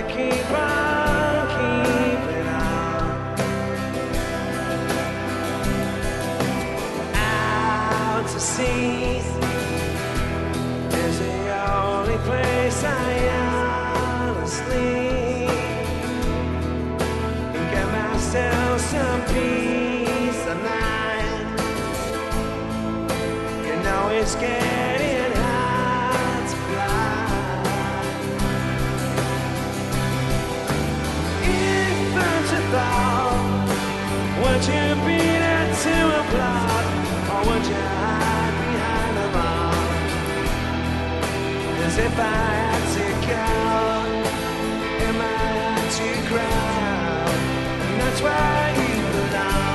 keep on keeping on. Out to sea is the only place I honestly can get myself some peace of mind. You know it's getting hard to fly. If it's a thought, would you be there to applaud, or would you hide behind the wall? 'Cause if I had to go, am I had to cry? And that's where you belong.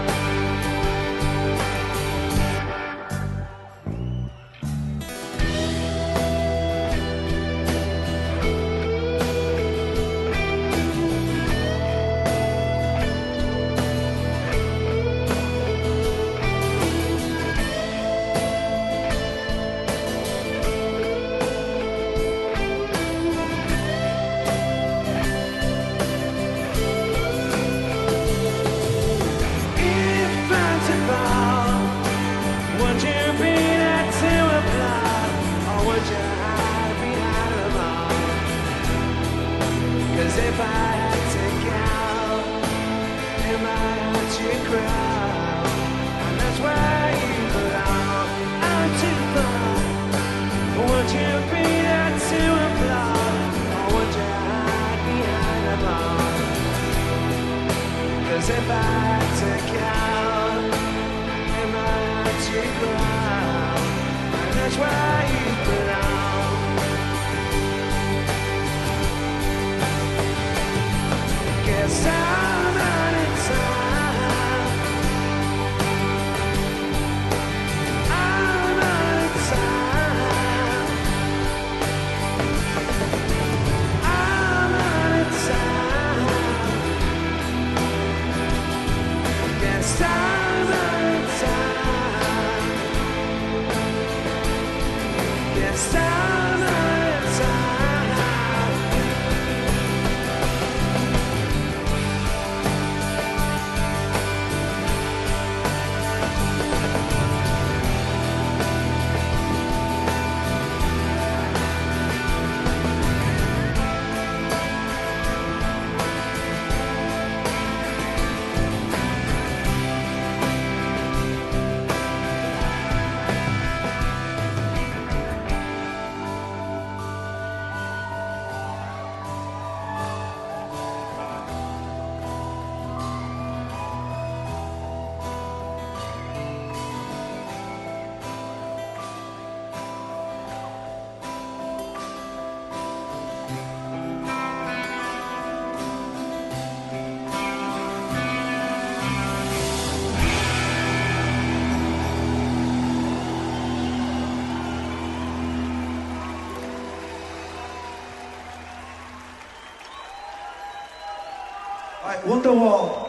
Would you be there to applaud, or would you hide behind the wall? 'Cause if I had to go, am I had to cry? And that's where you belong. I'm too far. Would you be there to applaud, or would you hide behind the wall? 'Cause if I had to go, to ground, and that's where you belong. Guess I'm out of time. I'm out of time. I'm out of time. Guess I'm out of time. Yes, I'm out of time. Wonderwall.